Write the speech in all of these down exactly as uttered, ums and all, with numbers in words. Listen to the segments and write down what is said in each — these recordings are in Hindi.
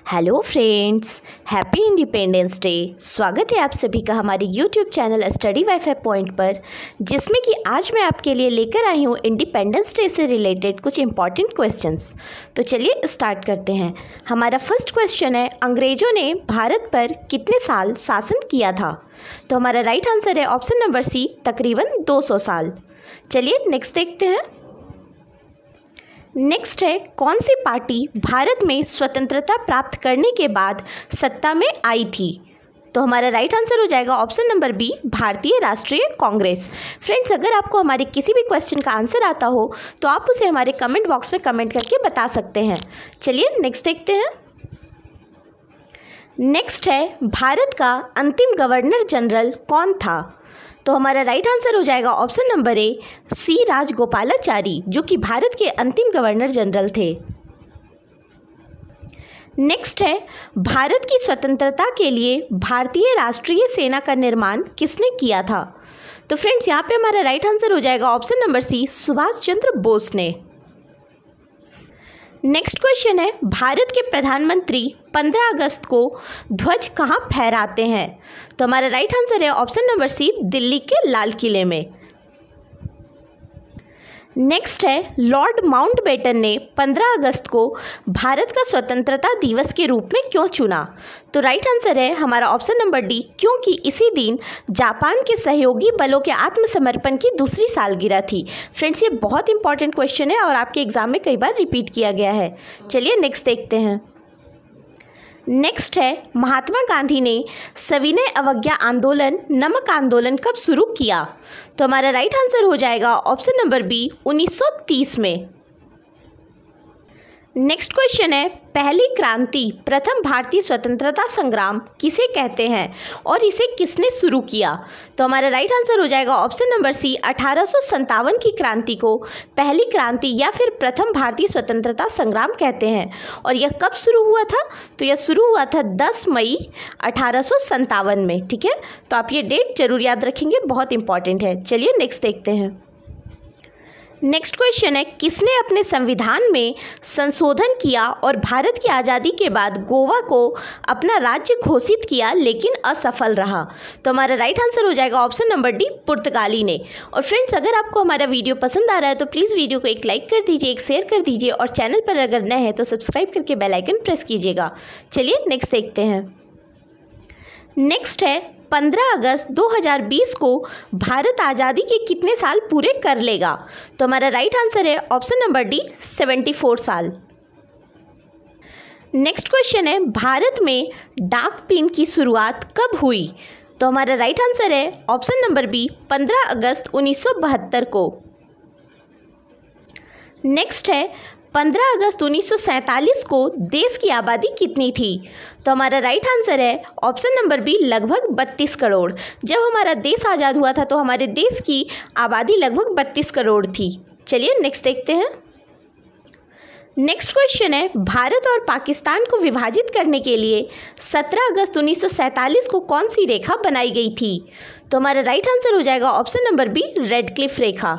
Hello friends, happy independence day. स्वागत है आप सभी का हमारे YouTube channel study WiFi point पर, जिसमें कि आज मैं आपके लिए लेकर आई हूँ इंडिपेंडेंस डे से रिलेटेड कुछ इंपॉर्टेंट क्वेश्चंस। तो चलिए स्टार्ट करते हैं। हमारा फर्स्ट क्वेश्चन है, अंग्रेज़ों ने भारत पर कितने साल शासन किया था? तो हमारा राइट आंसर है ऑप्शन नंबर सी, तकरीबन दो सौ साल। चलिए नेक्स्ट देखते हैं। नेक्स्ट है, कौन सी पार्टी भारत में स्वतंत्रता प्राप्त करने के बाद सत्ता में आई थी? तो हमारा राइट आंसर हो जाएगा ऑप्शन नंबर बी, भारतीय राष्ट्रीय कांग्रेस। फ्रेंड्स, अगर आपको हमारे किसी भी क्वेश्चन का आंसर आता हो तो आप उसे हमारे कमेंट बॉक्स में कमेंट करके बता सकते हैं। चलिए नेक्स्ट देखते हैं। नेक्स्ट है, भारत का अंतिम गवर्नर जनरल कौन था? तो हमारा राइट आंसर हो जाएगा option number A, C Rajagopalachari, जो कि भारत के अंतिम गवर्नर जनरल थे। नेक्स्ट है, भारत की स्वतंत्रता के लिए भारतीय राष्ट्रीय सेना का निर्माण किसने किया था? तो फ्रेंड्स, यहाँ पे हमारा राइट आंसर हो जाएगा option number C, Subhash Chandra Bose ने। नेक्स्ट क्वेश्चन है, भारत के प्रधानमंत्री पंद्रह अगस्त को ध्वज कहाँ फहराते हैं? तो हमारा राइट आंसर है ऑप्शन नंबर सी, दिल्ली के लाल किले में। नेक्स्ट है, लॉर्ड माउंटबेटन ने पंद्रह अगस्त को भारत का स्वतंत्रता दिवस के रूप में क्यों चुना? तो राइट आंसर है हमारा ऑप्शन नंबर डी, क्योंकि इसी दिन जापान के सहयोगी बलों के आत्मसमर्पण की दूसरी सालगिरह थी। फ्रेंड्स, ये बहुत इंपॉर्टेंट क्वेश्चन है और आपके एग्जाम में कई बार रिपीट किया गया है। चलिए नेक्स्ट देखते हैं। नेक्स्ट है, महात्मा गांधी ने सविनय अवज्ञा आंदोलन, नमक आंदोलन कब शुरू किया? तो हमारा राइट आंसर हो जाएगा ऑप्शन नंबर बी, उन्नीस सौ तीस में। नेक्स्ट क्वेश्चन है, पहली क्रांति, प्रथम भारतीय स्वतंत्रता संग्राम किसे कहते हैं और इसे किसने शुरू किया? तो हमारा राइट आंसर हो जाएगा ऑप्शन नंबर सी, अठारह सौ संतावन की क्रांति को पहली क्रांति या फिर प्रथम भारतीय स्वतंत्रता संग्राम कहते हैं। और यह कब शुरू हुआ था? तो यह शुरू हुआ था दस मई अठारह सौ संतावन में। ठीक है, तो आप ये डेट जरूर याद रखेंगे, बहुत इंपॉर्टेंट है। चलिए नेक्स्ट देखते हैं। नेक्स्ट क्वेश्चन है, किसने अपने संविधान में संशोधन किया और भारत की आज़ादी के बाद गोवा को अपना राज्य घोषित किया लेकिन असफल रहा? तो हमारा राइट आंसर हो जाएगा ऑप्शन नंबर डी, पुर्तगाली ने। और फ्रेंड्स, अगर आपको हमारा वीडियो पसंद आ रहा है तो प्लीज़ वीडियो को एक लाइक कर दीजिए, एक शेयर कर दीजिए और चैनल पर अगर नए हैं तो सब्सक्राइब करके बेल आइकन प्रेस कीजिएगा। चलिए नेक्स्ट देखते हैं। नेक्स्ट है, पंद्रह अगस्त दो हज़ार बीस को भारत आज़ादी के कितने साल पूरे कर लेगा? तो हमारा राइट आंसर है ऑप्शन नंबर डी, चौहत्तर साल। नेक्स्ट क्वेश्चन है, भारत में डाक पिन की शुरुआत कब हुई? तो हमारा राइट आंसर है ऑप्शन नंबर बी, पंद्रह अगस्त उन्नीस सौ बहत्तर को। नेक्स्ट है, पंद्रह अगस्त उन्नीस सौ सैंतालीस को देश की आबादी कितनी थी? तो हमारा राइट आंसर है ऑप्शन नंबर बी, लगभग बत्तीस करोड़। जब हमारा देश आज़ाद हुआ था तो हमारे देश की आबादी लगभग बत्तीस करोड़ थी। चलिए नेक्स्ट देखते हैं। नेक्स्ट क्वेश्चन है, भारत और पाकिस्तान को विभाजित करने के लिए सत्रह अगस्त उन्नीस सौ सैंतालीस को कौन सी रेखा बनाई गई थी? तो हमारा राइट आंसर हो जाएगा option number B, Radcliffe रेखा।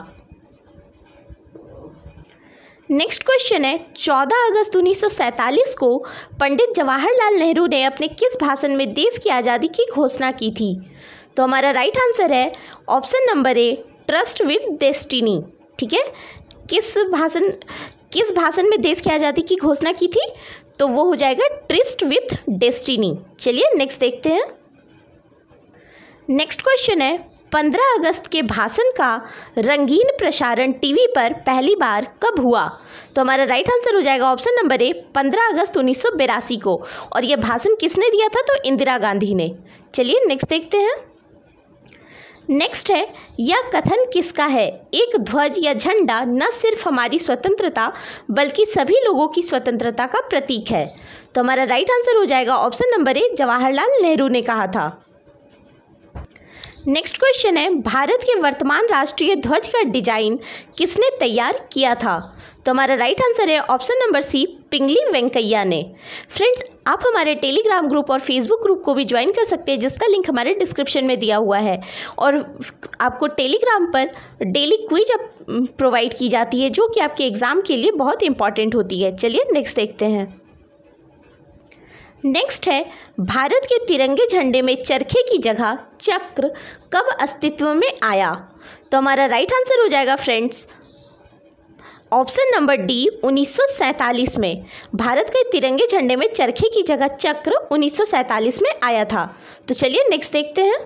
नेक्स्ट क्वेश्चन है, चौदह अगस्त उन्नीस सौ सैंतालीस को पंडित जवाहरलाल नेहरू ने अपने किस भाषण में देश की आज़ादी की घोषणा की थी? तो हमारा राइट आंसर है option number A, tryst with destiny. ठीक है, किस भाषण किस भाषण में देश की आज़ादी की घोषणा की थी? तो वो हो जाएगा ट्रस्ट विद डेस्टिनी। चलिए नेक्स्ट देखते हैं। नेक्स्ट क्वेश्चन है, पंद्रह अगस्त के भाषण का रंगीन प्रसारण टीवी पर पहली बार कब हुआ? तो हमारा राइट आंसर हो जाएगा ऑप्शन नंबर ए, पंद्रह अगस्त उन्नीस सौ बिरासी को। और यह भाषण किसने दिया था? तो इंदिरा गांधी ने। चलिए नेक्स्ट देखते हैं। नेक्स्ट है, यह कथन किसका है? एक ध्वज या झंडा न सिर्फ हमारी स्वतंत्रता बल्कि सभी लोगों की स्वतंत्रता का प्रतीक है। तो हमारा राइट आंसर हो जाएगा option number A, Jawaharlal Nehru ने कहा था। नेक्स्ट क्वेश्चन है, भारत के वर्तमान राष्ट्रीय ध्वज का डिजाइन किसने तैयार किया था? तो हमारा राइट आंसर है option number C, Pingali Venkayya ने। फ्रेंड्स, आप हमारे टेलीग्राम ग्रुप और फेसबुक ग्रुप को भी ज्वाइन कर सकते हैं, जिसका लिंक हमारे डिस्क्रिप्शन में दिया हुआ है। और आपको टेलीग्राम पर डेली क्विज प्रोवाइड की जाती है, जो कि आपके एग्ज़ाम के लिए बहुत इंपॉर्टेंट होती है। चलिए नेक्स्ट देखते हैं। नेक्स्ट है, भारत के तिरंगे झंडे में चरखे की जगह चक्र कब अस्तित्व में आया? तो हमारा राइट आंसर हो जाएगा फ्रेंड्स ऑप्शन नंबर डी उन्नीस सौ सैंतालीस में। भारत के तिरंगे झंडे में चरखे की जगह चक्र उन्नीस सौ सैंतालीस में आया था। तो चलिए नेक्स्ट देखते हैं।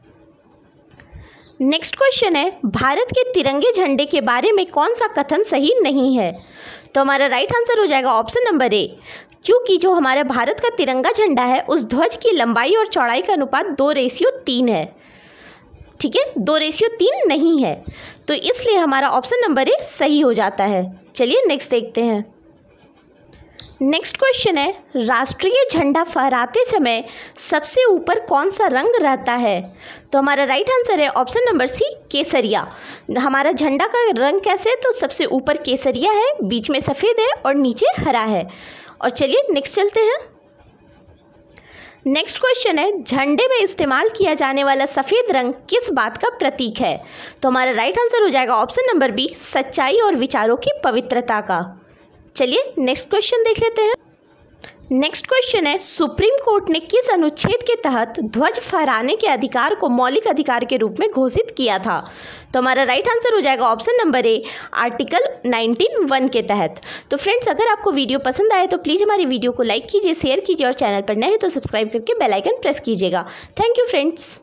नेक्स्ट क्वेश्चन है, भारत के तिरंगे झंडे के बारे में कौन सा कथन सही नहीं है? तो हमारा राइट आंसर हो जाएगा ऑप्शन नंबर ए, क्योंकि जो हमारे भारत का तिरंगा झंडा है उस ध्वज की लंबाई और चौड़ाई का अनुपात दो रेशियो तीन है। ठीक है, दो रेशियो तीन नहीं है, तो इसलिए हमारा ऑप्शन नंबर ए सही हो जाता है। चलिए नेक्स्ट देखते हैं। नेक्स्ट क्वेश्चन है, राष्ट्रीय झंडा फहराते समय सबसे ऊपर कौन सा रंग रहता है? तो हमारा राइट आंसर है ऑप्शन नंबर सी केसरिया। हमारा झंडा का रंग कैसे है? तो सबसे ऊपर केसरिया है, बीच में सफ़ेद है और नीचे हरा है। और चलिए नेक्स्ट चलते हैं। नेक्स्ट क्वेश्चन है, झंडे में इस्तेमाल किया जाने वाला सफ़ेद रंग किस बात का प्रतीक है? तो हमारा राइट आंसर हो जाएगा ऑप्शन नंबर बी सच्चाई और विचारों की पवित्रता का। चलिए नेक्स्ट क्वेश्चन देख लेते हैं। नेक्स्ट क्वेश्चन है, सुप्रीम कोर्ट ने किस अनुच्छेद के तहत ध्वज फहराने के अधिकार को मौलिक अधिकार के रूप में घोषित किया था? तो हमारा राइट आंसर हो जाएगा option number A article nineteen one के तहत। तो फ्रेंड्स, अगर आपको वीडियो पसंद आए तो प्लीज़ हमारी वीडियो को लाइक कीजिए, शेयर कीजिए और चैनल पर नए हैं तो सब्सक्राइब करके बेल आइकन प्रेस कीजिएगा। Thank you friends.